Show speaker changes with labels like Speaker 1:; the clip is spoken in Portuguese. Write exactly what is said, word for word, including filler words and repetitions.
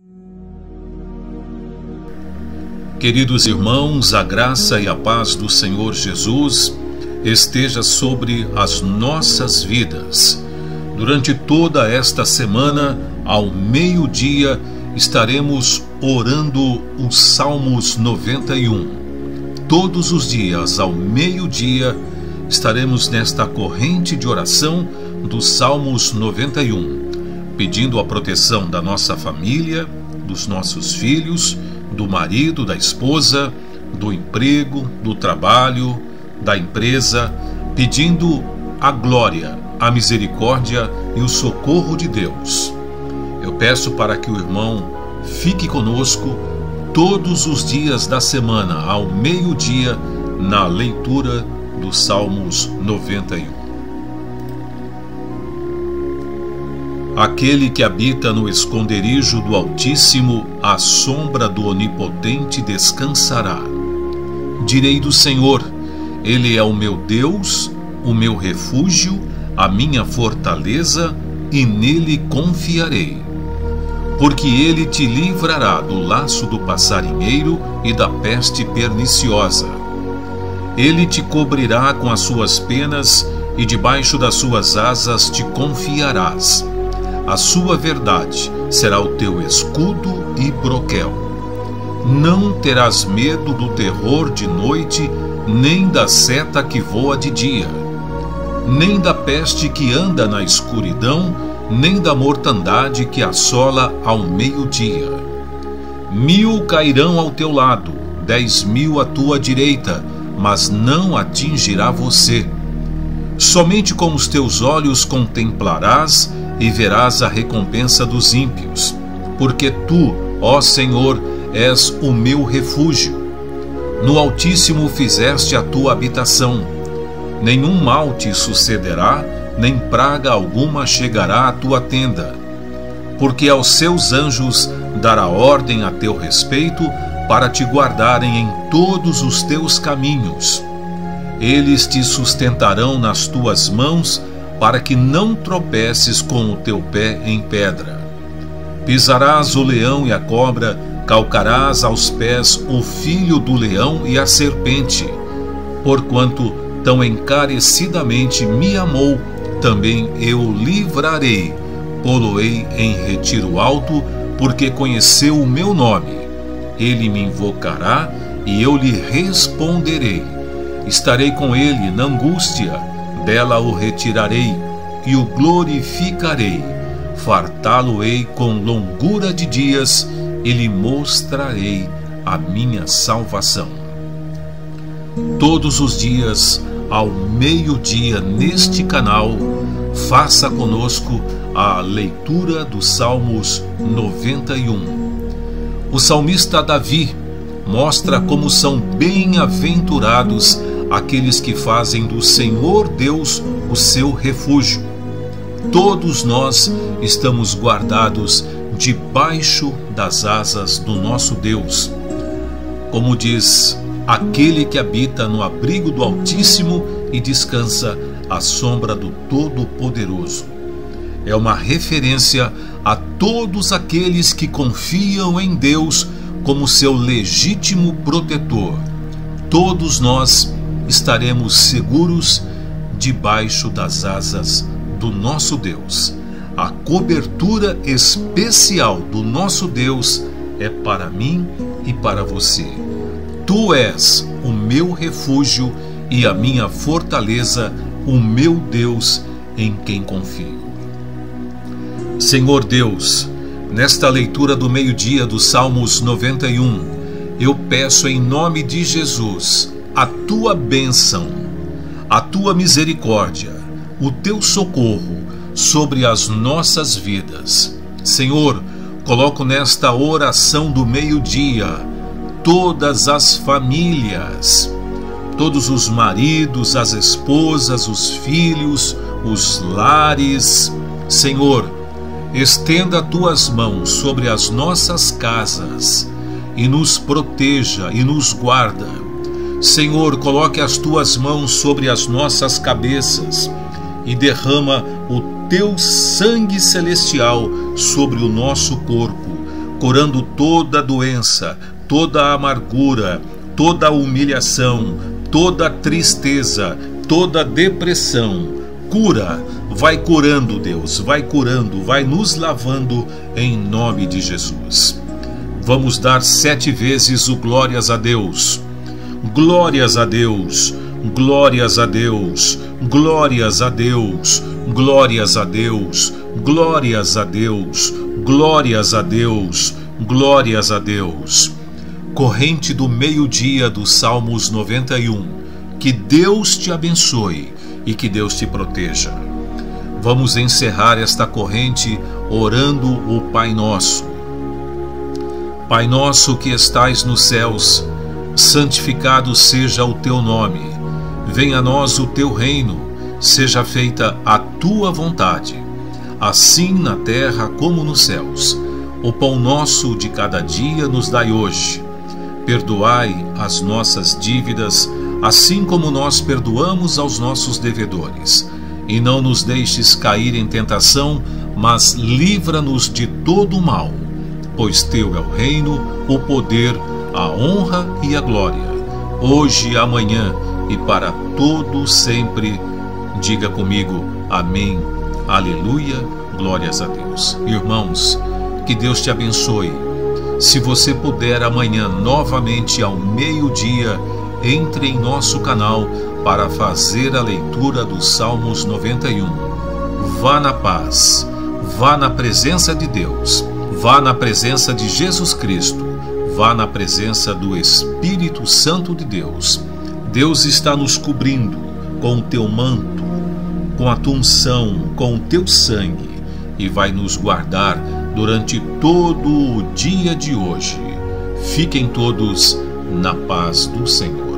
Speaker 1: Queridos irmãos, a graça e a paz do Senhor Jesus esteja sobre as nossas vidas. Durante toda esta semana, ao meio-dia, estaremos orando os Salmos noventa e um. Todos os dias, ao meio-dia, estaremos nesta corrente de oração dos Salmos noventa e um, pedindo a proteção da nossa família, dos nossos filhos, do marido, da esposa, do emprego, do trabalho, da empresa, pedindo a glória, a misericórdia e o socorro de Deus. Eu peço para que o irmão fique conosco todos os dias da semana, ao meio-dia, na leitura dos Salmos noventa e um. Aquele que habita no esconderijo do Altíssimo, à sombra do Onipotente descansará. Direi do Senhor, Ele é o meu Deus, o meu refúgio, a minha fortaleza, e nele confiarei. Porque Ele te livrará do laço do passarinheiro e da peste perniciosa. Ele te cobrirá com as suas penas, e debaixo das suas asas te confiarás. A sua verdade será o teu escudo e broquel. Não terás medo do terror de noite, nem da seta que voa de dia, nem da peste que anda na escuridão, nem da mortandade que assola ao meio-dia. Mil cairão ao teu lado, dez mil à tua direita, mas não atingirá você. Somente com os teus olhos contemplarás e verás a recompensa dos ímpios, porque tu, ó Senhor, és o meu refúgio. No Altíssimo fizeste a tua habitação. Nenhum mal te sucederá, nem praga alguma chegará à tua tenda. Porque aos seus anjos dará ordem a teu respeito, para te guardarem em todos os teus caminhos. Eles te sustentarão nas tuas mãos, para que não tropeces com o teu pé em pedra. Pisarás o leão e a cobra, calcarás aos pés o filho do leão e a serpente. Porquanto tão encarecidamente me amou, também eu o livrarei, pô-lo-ei em retiro alto, porque conheceu o meu nome. Ele me invocará e eu lhe responderei. Estarei com ele na angústia, dela o retirarei e o glorificarei. Fartá-lo-ei com longura de dias e lhe mostrarei a minha salvação. Todos os dias, ao meio-dia, neste canal, faça conosco a leitura dos Salmos noventa e um. O salmista Davi mostra como são bem-aventurados aqueles que fazem do Senhor Deus o seu refúgio. Todos nós estamos guardados debaixo das asas do nosso Deus. Como diz, aquele que habita no abrigo do Altíssimo e descansa à sombra do Todo-Poderoso. É uma referência a todos aqueles que confiam em Deus como seu legítimo protetor. Todos nós estaremos seguros debaixo das asas do nosso Deus. A cobertura especial do nosso Deus é para mim e para você. Tu és o meu refúgio e a minha fortaleza, o meu Deus em quem confio. Senhor Deus, nesta leitura do meio-dia dos Salmos noventa e um, eu peço em nome de Jesus a tua bênção, a tua misericórdia, o teu socorro sobre as nossas vidas. Senhor, coloco nesta oração do meio-dia todas as famílias, todos os maridos, as esposas, os filhos, os lares. Senhor, estenda tuas mãos sobre as nossas casas e nos proteja e nos guarda. Senhor, coloque as tuas mãos sobre as nossas cabeças e derrama o teu sangue celestial sobre o nosso corpo, curando toda doença, toda amargura, toda humilhação, toda tristeza, toda depressão. Cura, vai curando, Deus, vai curando, vai nos lavando em nome de Jesus. Vamos dar sete vezes o glórias a Deus. Glórias a Deus, glórias a Deus, glórias a Deus, glórias a Deus, glórias a Deus, glórias a Deus, glórias a Deus. Corrente do meio-dia dos Salmos noventa e um. Que Deus te abençoe e que Deus te proteja. Vamos encerrar esta corrente orando o Pai Nosso. Pai nosso que estais nos céus, santificado seja o teu nome. Venha a nós o teu reino, seja feita a tua vontade, assim na terra como nos céus. O pão nosso de cada dia nos dai hoje. Perdoai as nossas dívidas, assim como nós perdoamos aos nossos devedores. E não nos deixes cair em tentação, mas livra-nos de todo o mal. Pois teu é o reino, o poder, a honra e a glória, hoje e amanhã e para todo sempre. Diga comigo, amém, aleluia, glórias a Deus. Irmãos, que Deus te abençoe. Se você puder amanhã novamente ao meio-dia, entre em nosso canal para fazer a leitura dos Salmos noventa e um. Vá na paz, vá na presença de Deus, vá na presença de Jesus Cristo, vá na presença do Espírito Santo de Deus. Deus está nos cobrindo com o teu manto, com a tua unção, com o teu sangue, e vai nos guardar durante todo o dia de hoje. Fiquem todos na paz do Senhor.